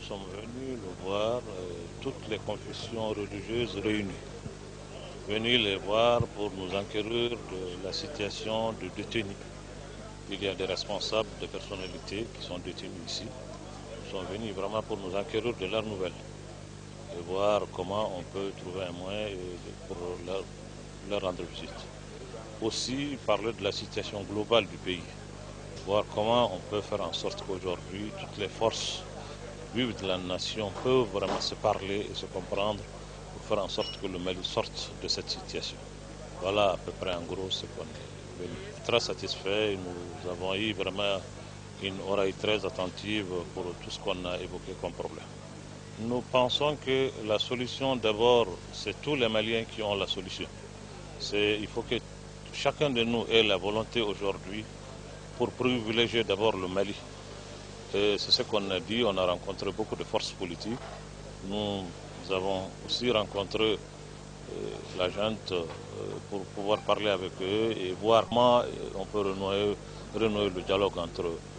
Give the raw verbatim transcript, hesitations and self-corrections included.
sommes venus le voir, euh, toutes les confessions religieuses réunies. Venus les voir pour nous enquérir de la situation de détenus. Il y a des responsables, des personnalités qui sont détenus ici. Ils sont venus vraiment pour nous enquérir de leurs nouvelles et voir comment on peut trouver un moyen pour leur, leur rendre visite. Aussi parler de la situation globale du pays, voir comment on peut faire en sorte qu'aujourd'hui toutes les forces vives de la nation peuvent vraiment se parler et se comprendre pour faire en sorte que le Mali sorte de cette situation. Voilà à peu près en gros ce qu'on est venu. Très satisfait, nous avons eu vraiment une oreille très attentive pour tout ce qu'on a évoqué comme problème. Nous pensons que la solution d'abord, c'est tous les Maliens qui ont la solution. Il faut que chacun de nous ait la volonté aujourd'hui pour privilégier d'abord le Mali. Et c'est ce qu'on a dit, on a rencontré beaucoup de forces politiques. Nous avons aussi rencontré euh, la gente euh, pour pouvoir parler avec eux et voir comment on peut renouer, renouer le dialogue entre